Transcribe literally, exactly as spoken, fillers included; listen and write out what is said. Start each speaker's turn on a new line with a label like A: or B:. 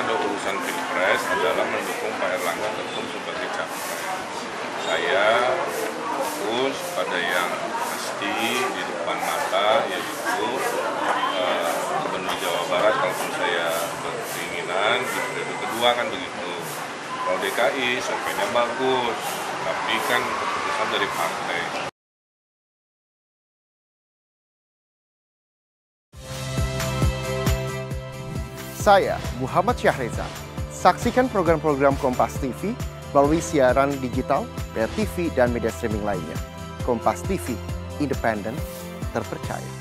A: pada urusan Pilpres adalah mendukung Pak Erlangga tetap sebagai capres. Saya fokus pada yang pasti di depan mata, yaitu uh, Gubernur Jawa Barat kalaupun saya berkeinginan di periode kedua kan begitu. Kalau D K I surveinya bagus, tapi kan keputusan dari partai.
B: Saya Muhammad Syahreza. Saksikan program-program Kompas T V melalui siaran digital, P R T V, dan media streaming lainnya. Kompas T V, independen, terpercaya.